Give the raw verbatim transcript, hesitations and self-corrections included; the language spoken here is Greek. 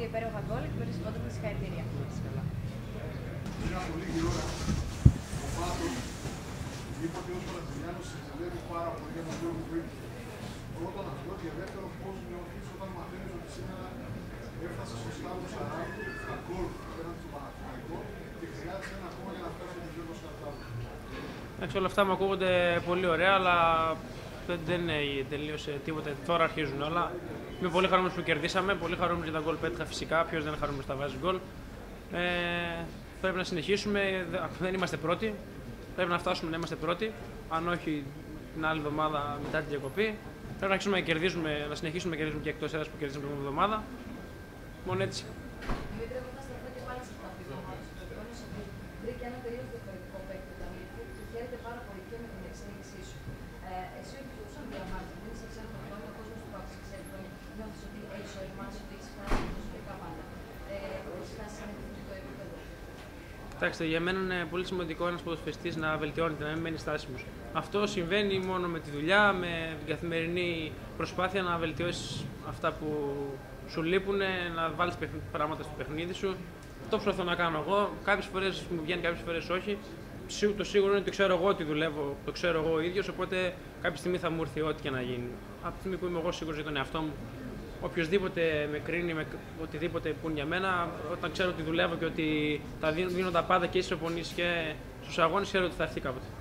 υπέροχα γκολ και περισσότερο συγχαρητήρια. Πριν από λίγη ώρα, ο Πάτος είπε ότι ως Βραζιλιάνος συζητεύει πάρα πολύ για τον λόγο που ήρθε. Πρώτον αυτό και δεύτερον πώς νιώθεις όταν μαθαίνεις ότι σήμερα έφτασε στο στάδιο σαράντα, τα γκολ πέραν του Παναθηναϊκού και χρειάζεται ένα ακόμα για να φτάσει το γύρο στο κατάλληλο. Εντάξει, όλα αυτά μου ακούγονται πολύ ωραία, αλλά δεν είναι τελείωσε τίποτα. Τώρα αρχίζουν όλα. Είμαι πολύ χαρούμενος που κερδίσαμε, πολύ χαρούμενος για τα γκολ πέτυχα φυσικά. Ποιος δεν είναι χαρούμενος να βάζει γκολ. Ε, πρέπει να συνεχίσουμε, δεν είμαστε πρώτοι. Πρέπει να φτάσουμε να είμαστε πρώτοι. Αν όχι την άλλη εβδομάδα μετά την διακοπή. Πρέπει να, να, κερδίζουμε, να συνεχίσουμε να κερδίζουμε και εκτός έδρας που κερδίσαμε την εβδομάδα. Μόνο έτσι. Δημήτρη, εγώ θα σταθώ και πάλι σε αυτά που είπαμε. Ότι βρήκε ένα τελείως διαφορετικό παίκτη του Αμύριου και χαίρεται πάρα πολύ και με την εξέλιξή σου. Ε, εσύ ο οποίος σαν διαμάρτης, δεν είσαι ξέρω χρόνια, ο κόσμος του Πάκου σε ξέρει χρόνια, νιώθεις ότι έχεις οριμάσει, ότι έχεις φτάσει προσωπικά πάντα. Έχεις φτάσει σε ένα επιθυμητικό επίπεδο. Κοιτάξτε, για μένα είναι πολύ σημαντικό ένας ποδοσφαιριστής να βελτιώνεται, να μην μένει στάσιμος. Αυτό συμβαίνει μόνο με τη δουλειά, με την καθημερινή προσπάθεια να βελτιώσεις αυτά που σου λείπουν, να βάλεις πράγματα στο παιχνίδι σου. Αυτό προσπαθώ να κάνω εγώ. Κάποιες φορές μου βγαίνει, κάποιες φορές όχι. Το σίγουρο είναι ότι ξέρω εγώ ότι δουλεύω, το ξέρω εγώ ο ίδιος, οπότε κάποια στιγμή θα μου έρθει ό,τι και να γίνει. Από τη στιγμή που είμαι εγώ σίγουρος για τον εαυτό μου, οποιοδήποτε με κρίνει, με οτιδήποτε που είναι για μένα, όταν ξέρω ότι δουλεύω και ότι τα δίνω, δίνω τα πάντα και στις προπονήσεις και στους αγώνες, ξέρω ότι θα έρθει κάποτε.